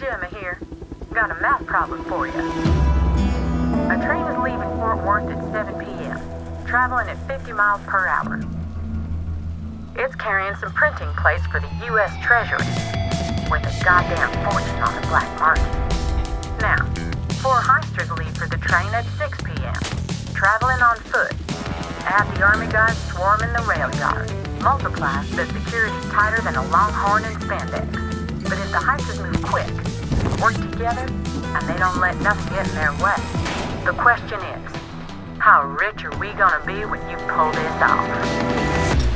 Gemma here. Got a math problem for you. A train is leaving Fort Worth at 7 p.m., traveling at 50 miles per hour. It's carrying some printing plates for the U.S. Treasury, worth a goddamn fortune on the black market. Now, 4 heisters leave for the train at 6 p.m., traveling on foot. Add the army guys swarming the rail yard. Multiply the security tighter than a longhorn in spandex. But if the heisters move quick, work together, and they don't let nothing get in their way, the question is, how rich are we gonna be when you pull this off?